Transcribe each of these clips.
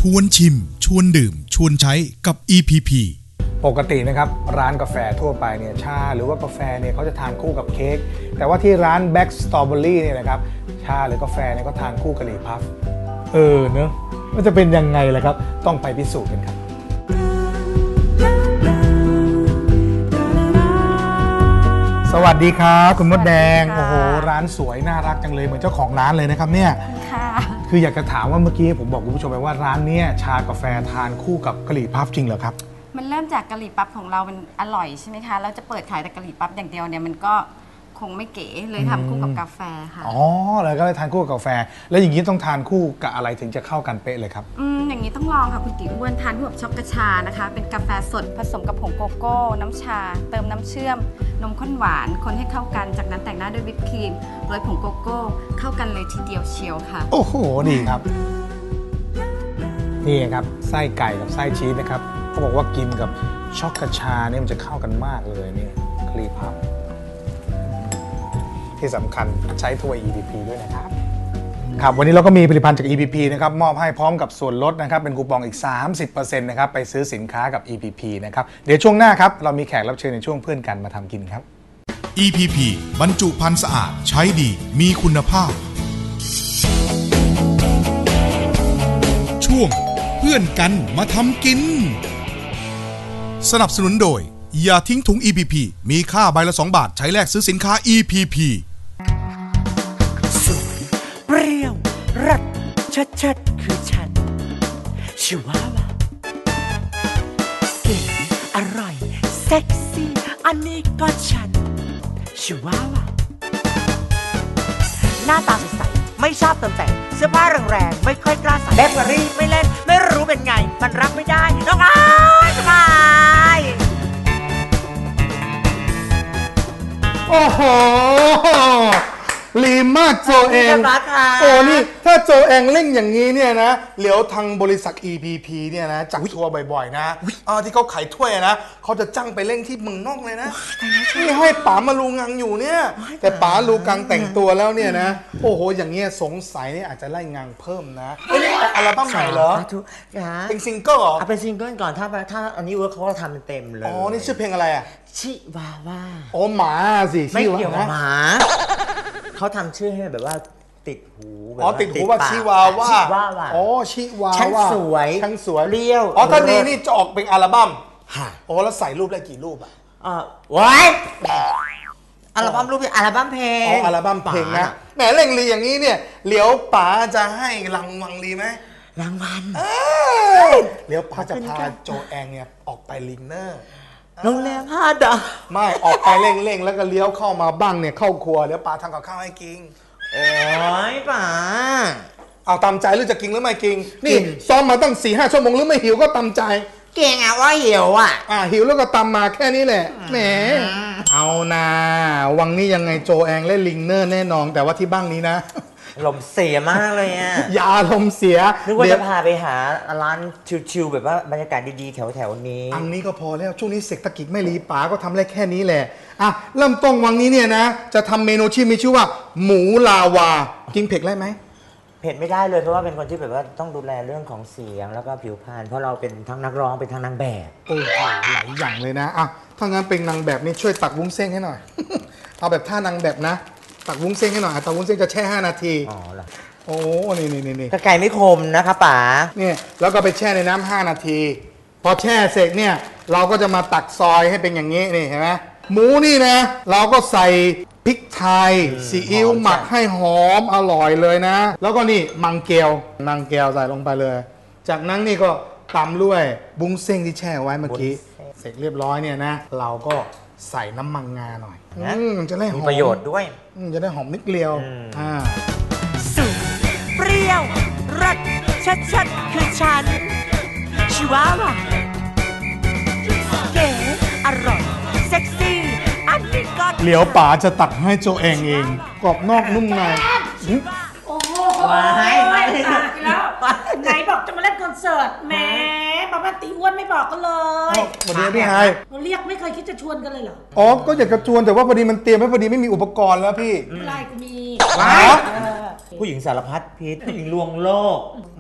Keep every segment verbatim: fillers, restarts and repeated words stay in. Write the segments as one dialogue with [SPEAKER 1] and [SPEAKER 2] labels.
[SPEAKER 1] ชวนชิมชวนดื่มชวนใช้กับ อี พี พี
[SPEAKER 2] ปกตินะครับร้านกาแฟทั่วไปเนี่ยชาหรือว่ากาแฟเนี่ยเขาจะทานคู่กับเค้กแต่ว่าที่ร้าน Black Strawberry เนี่ยนะครับชาหรือกาแฟเนี่ยก็ทานคู่กะหรี่พัฟเออเนอะมันจะเป็นยังไงล่ะครับต้องไปพิสูจน์กันครับสวัสดีครับคุณมดแดงโอ้โหร้านสวยน่ารักจังเลยเหมือนเจ้าของร้านเลยนะครับเนี่ยค่ะคืออยากจะถามว่าเมื่อกี้ผมบอกคุณผู้ชมไปว่าร้านนี้ชากาแฟทานคู่กับกะหรี่พัฟจริงเหรอครับ
[SPEAKER 3] มันเริ่มจากกะหรี่ปั๊บของเรามันอร่อยใช่ไหมคะแล้วจะเปิดขายแต่กะหรี่ปั๊บอย่างเดียวเนี่ยมันก็คงไม่เก๋เลยทำคู่กับกาแฟค่ะ
[SPEAKER 2] อ๋อแล้วก็เลยทานคู่กับกาแฟแล้วอย่างนี้ต้องทานคู่กับอะไรถึงจะเข้ากันเป๊ะเลยครับ
[SPEAKER 3] อืมอย่างนี้ต้องลองค่ะคุณติ๋วอ้วนทานคู่กับช็อกโกชานะคะเป็นกาแฟสดผสมกับผงโกโก้น้ำชาเติมน้ำเชื่อมนมข้นหวานคนให้เข้ากันจากนั้นแต่งหน้าด้วยวิปครีมโรยผงโกโก้เข้ากันเลยทีเดียวเชียวค่ะ
[SPEAKER 2] โอ้โหดีครับนี่ครับไส้ไก่กับไส้ชีสนะครับเขาบอกว่ากินกับช็อกโกชาเนี่ยมันจะเข้ากันมากเลยนี่กะหรี่พัฟที่สำคัญใช้ถ้วย อี พี พี ด้วยนะครับครับวันนี้เราก็มีผลิตภัณฑ์จาก อี พี พี นะครับมอบให้พร้อมกับส่วนลดนะครับเป็นคูปองอีก สามสิบเปอร์เซ็นต์ นะครับไปซื้อสินค้ากับ อี พี พี นะครับเดี๋ยวช่วงหน้าครับเรามีแขกรับเชิญในช่วงเพื่อนกันมาทำกินครับ
[SPEAKER 1] อี พี พี บรรจุภัณฑ์สะอาดใช้ดีมีคุณภาพช่วงเพื่อนกันมาทำกินสนับสนุนโดยอย่าทิ้งถุง อี พี พี มีค่าใบละสองบาทใช้แลกซื้อสินค้า อี พี พี
[SPEAKER 4] สุดเปรี้ยวรัดชัดชัดคือฉันชิวาวาเก๋อร่อยเซ็กซี่อันนี้ก็ฉันชิวาวาหน้าตาใสๆไม่ชอบเติมแต่งเสื้อผ้าแรงๆไม่ค่อยกล้าใส่แบตเตอรี่ไม่เล่นไม่รู้เป็นไงมันรับไม่ได้น้องอ้ายสบาย
[SPEAKER 2] โอ้โหลีมากโจเองโอ้นี่ถ้าโจเองเล่นอย่างนี้เนี่ยนะเหลียวทางบริษัท อี พี พี เนี่ยนะจัดทัวร์บ่อยๆนะอ่าที่เขาขายถ้วยนะเขาจะจ้างไปเล่นที่เมืองนอกเลยนะนี่ให้ป๋ามาลูงังอยู่เนี่ยแต่ป๋าลูกังแต่งตัวแล้วเนี่ยนะโอ้โหอย่างเงี้ยสงสัยนี่อาจจะไล่งังเพิ่มนะเอ้ยอัลบั้มใหม่เหรอเป็นซิงเกิลเหรอ
[SPEAKER 4] เป็นซิงเกิลก่อนถ้าถ้าอันนี้เวิร์คเขาก็ทำเต็มเลย
[SPEAKER 2] อ๋อนี่ชื่อเพลงอะไรอ่ะ
[SPEAKER 4] ชิวาว่า
[SPEAKER 2] โอ้หมาสิ
[SPEAKER 4] ไม่เกี่ยวกับหมาเขาทำชื่อให้แบบว่าติดหู
[SPEAKER 2] อ๋อติดหูว่าชิวาว่าอ๋อชิวาว่า
[SPEAKER 4] ช่างสวย
[SPEAKER 2] ช่างสวย
[SPEAKER 4] เลี้ยว
[SPEAKER 2] อ๋อตอนนี้นี่จะออกเป็นอัลบั้มโอ้แล้วใส่รูปได้กี่รูปอ่ะ
[SPEAKER 4] อ๋อว้ายอัลบั้มรูปอัลบั้มเพลง
[SPEAKER 2] อ๋ออัลบั้มเพลงนะแหมเล่งลีอย่างนี้เนี่ยเหลียวป๋าจะให้รางวัลลีไหม
[SPEAKER 4] รางวัล
[SPEAKER 2] เหลียวป๋าจะพาโจแองเนี่ยออกไปลิงเนอร์
[SPEAKER 4] โรงแรมห้าดาว
[SPEAKER 2] ไม่ออกไปเร่งๆแล้วก็เลี้ยวเข้ามาบ้างเนี่ยเข้าครัวเดี๋ยวป๋าทำกับข้าวให้กิน
[SPEAKER 4] โอ้ยป๋า
[SPEAKER 2] เอาตามใจหรือจะกินหรือไม่กินนี่ซ้อมมาตั้งสี่ห้าชั่วโมงหรือไม่หิวก็ตามใจ
[SPEAKER 4] เก่งอะว่าหิวอะ
[SPEAKER 2] อ่ะหิวแล้วก็ตามมาแค่นี้แหละแหมเอานาวังนี้ยังไงโจแองเล่นลิงเนอร์แน่นอนแต่ว่าที่บ้างนี้นะ
[SPEAKER 4] ลมเสียมากเลยอ่ะ
[SPEAKER 2] อย่าลมเสีย
[SPEAKER 4] นึกว่าจะพาไปหาร้านชิลๆแบบว่าบรรยากาศดีๆแถวๆนี้
[SPEAKER 2] อันนี้ก็พอแล้วช่วงนี้เศรษฐกิจไม่รีป๋าก็ทำได้แค่นี้แหละอ่ะเริ่มต้นวังนี้เนี่ยนะจะทำเมนูที่มีชื่อว่าหมูลาวากินเผ็ดได้ไหม
[SPEAKER 4] เผ็ดไม่ได้เลยเพราะว่าเป็นคนที่แบบว่าต้องดูแลเรื่องของเสียงแล้วก็ผิวพรรณเพราะเราเป็นทั้งนักร้องเป็นทั้งนางแบบ
[SPEAKER 2] โอ้โหหลายอย่างเลยนะอ่ะถ้างั้นเป็นนางแบบนี่ช่วยตักวุ้นเส้นให้หน่อย เอาแบบท่านางแบบนะตักวุ้นเส้นให้หน่อยตักวุ้นเส้นจะแช่ห้านาที
[SPEAKER 4] อ๋อเหรอ
[SPEAKER 2] โอ้นี่นี่นี่
[SPEAKER 4] กระไก่ไม่คมนะคะป๋า
[SPEAKER 2] เนี่ยแล้วก็ไปแช่ในน้ำห้านาทีพอแช่เสร็จเนี่ยเราก็จะมาตักซอยให้เป็นอย่างนี้นี่เห็นไหมหมูนี่นะเราก็ใส่พริกไทยซีอิ๊วหมักให้หอมอร่อยเลยนะแล้วก็นี่มังเกลมังเกลใส่ลงไปเลยจากนั้นนี่ก็ตำด้วยบุ้งเส้นที่แช่ไว้เมื่อกี้เสร็จเรียบร้อยเนี่ยนะเราก็ใส่น้ำมันงาหน่อยจะได้หอม
[SPEAKER 4] มีประโยชน์ด้วย
[SPEAKER 2] จะได้หอมนิดเดียวอ่า
[SPEAKER 4] สุดเปรี้ยวรัดชัดชัดคือฉันชิวาวาเก๋อร่อยเซ็กซี่อันนี้ก็
[SPEAKER 2] เหลียวป๋าจะตักให้โจเองเองกรอบนอกนุ่มใน
[SPEAKER 5] โอ้โหไม่ไม่ตากแล้วไหนบอกจะมาเล่นคอนเสิร์ตแหมมาบ้านตีอ้วนไม่บอกกันเลย
[SPEAKER 2] สวัสดีพี่ไฮ
[SPEAKER 5] เราเรียกไม่เคยคิดจะชวนกันเลยเหรอ
[SPEAKER 2] อ๋อก็อยากจะชวนแต่ว่าพอดีมันเตรียมไม่พอดีไม่มีอุปกรณ์แล้วพี่
[SPEAKER 5] ไม่ไรกูมี
[SPEAKER 2] ว้า
[SPEAKER 6] ผู้หญิงสารพัดพิษผู้หญิงลวงโลก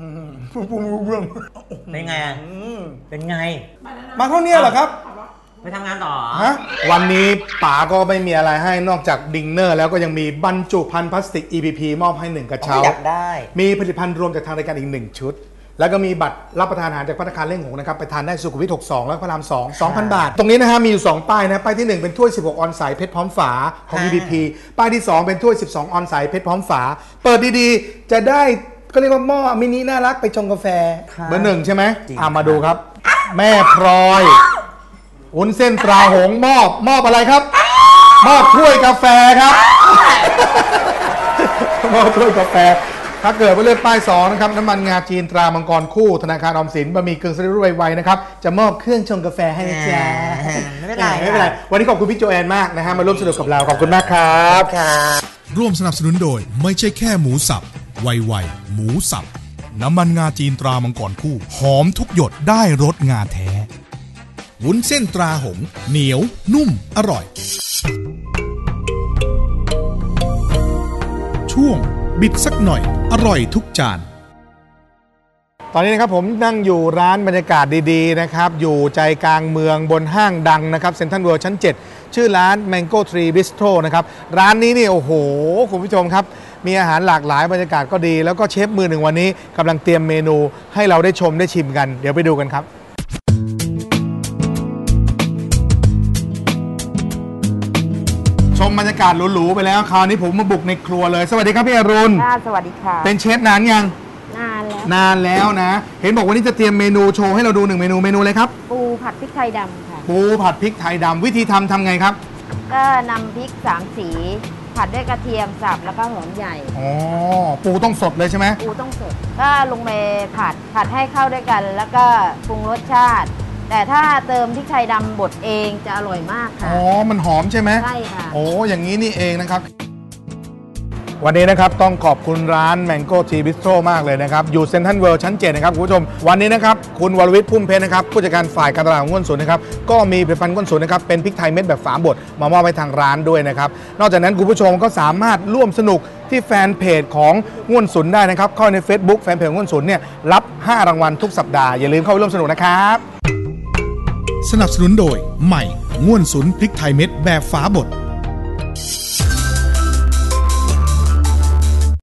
[SPEAKER 6] เป็นไงเป็นไง
[SPEAKER 2] มาเท่านี้เหรอครับ
[SPEAKER 6] ไปทำงานต่อ
[SPEAKER 2] ฮะวันนี้ป๋าก็ไม่มีอะไรให้นอกจากดิงเนอร์แล้วก็ยังมีบรรจุภัณฑ์พลาสติก อี พี พี มอบให้หนึ่งกระเช้า
[SPEAKER 6] อยากได้
[SPEAKER 2] มีผลิตภัณฑ์รวมจากทางรายการอีกหนึ่งชุดแล้วก็มีบัตรรับประทานอาหารจากภัตตาคารเล่งหงนะครับไปทานได้สุขุมวิทหกสิบสองแล้วก็พระรามสอง สองพัน บาทตรงนี้นะฮะมีอยู่สองป้ายนะป้ายที่หนึ่งเป็นถ้วยสิบหกออนไซส์เพชรพร้อมฝาของ อี พี พี ป้ายที่สองเป็นถ้วยสิบสองออนไซส์เพชรพร้อมฝาเปิดดีๆจะได้ก็เรียกว่าหม้อมินิน่ารักไปชงกาแฟเบอร์หนึ่งใช่ไหมอ่ะมาดูครับแม่พลอยวุ้นเส้นตราหงมอบมอบอะไรครับมอบถ้วยกาแฟครับมอบถ้วยกาแฟถ้าเกิดว่าเลือกป้ายสองนะครับน้ำมันงาจีนตรามังกรคู่ธนาคารออมสินบะหมี่กึ่งสำเร็จรูปไวๆนะครับจะมอบเครื่องชงกาแฟให้นะจ๊ะ
[SPEAKER 6] ไม่เป็นไร
[SPEAKER 2] ไม่เป็นไรวันนี้ขอบคุณพี่โจแอนมากนะฮะมาร่วมสนุกกับเราขอบคุณมากครับ
[SPEAKER 1] ร่วมสนับสนุนโดยไม่ใช่แค่หมูสับไวๆหมูสับน้ำมันงาจีนตรามังกรคู่หอมทุกหยดได้รสงาแท้วุ้นเส้นตราหงเหนียวนุ่มอร่อยช่วงบิดสักหน่อยอร่อยทุกจาน
[SPEAKER 2] ตอนนี้นะครับผมนั่งอยู่ร้านบรรยากาศดีๆนะครับอยู่ใจกลางเมืองบนห้างดังนะครับเซ็นทรัลเวิลด์ชั้นเจ็ดชื่อร้าน Mango Tree Bistro นะครับร้านนี้นี่โอ้โหคุณผู้ชมครับมีอาหารหลากหลายบรรยากาศก็ดีแล้วก็เชฟมือหนึ่งวันนี้กำลังเตรียมเมนูให้เราได้ชมได้ชิมกันเดี๋ยวไปดูกันครับชมบรรยากาศหรูๆไปแล้วคราวนี้ผมมาบุกในครัวเลยสวัสดีครับพี่อรุณ
[SPEAKER 7] สวัสดีค่ะ
[SPEAKER 2] เป็นเชฟนานยัง
[SPEAKER 7] นานแล้ว
[SPEAKER 2] นานแล้วนะเห็นบอกวันนี้จะเตรียมเมนูโชว์ให้เราดูหนึ่งเมนูเมนูอะไรครับ
[SPEAKER 7] ปูผัดพริกไทยดำค่ะ
[SPEAKER 2] ปูผัดพริกไทยดำวิธีทำทำไงครับ
[SPEAKER 7] ก็นำพริกสามสีผัดด้วยกระเทียมสับแล้วก็หอมใหญ่
[SPEAKER 2] อ๋อปูต้องสดเลยใช่ไหม
[SPEAKER 7] ปูต้องสดก็ลงไปผัดผัดให้เข้าด้วยกันแล้วก็ปรุงรสชาติแต่ถ้าเติมพริกไทยดำบดเองจะอร่อยมากค่ะ
[SPEAKER 2] อ๋อมันหอมใช่ไหม
[SPEAKER 7] ใช่ค่ะ
[SPEAKER 2] โอ้อย่างนี้นี่เองนะครับวันนี้นะครับต้องขอบคุณร้าน Mango Tree Bistro มากเลยนะครับอยู่เซ็นทรัลเวิลด์ชั้นเจ็ดนะครับคุณผู้ชมวันนี้นะครับคุณวรวิทย์พุ่มเพชรนะครับผู้จัดการฝ่ายการตลาดของง้วนสุนนะครับก็มีผลิตภัณฑ์ง้วนสุนนะครับเป็นพริกไทยเม็ดแบบฝาบดมามอบให้ทางร้านด้วยนะครับนอกจากนั้นคุณผู้ชมก็สามารถร่วมสนุกที่แฟนเพจของง้วนสุนได้นะครับเข้าใน Facebook แฟนเพจของง้วนสุนเนี่ยรับห้ารางวัลทุกสัปดาห์อย่าลืมเข้าไปร่วมสนุกนะครับ
[SPEAKER 1] สนับสนุนโดยใหม่ง่วนสุนพริกไทยเม็ดแบบฝาบด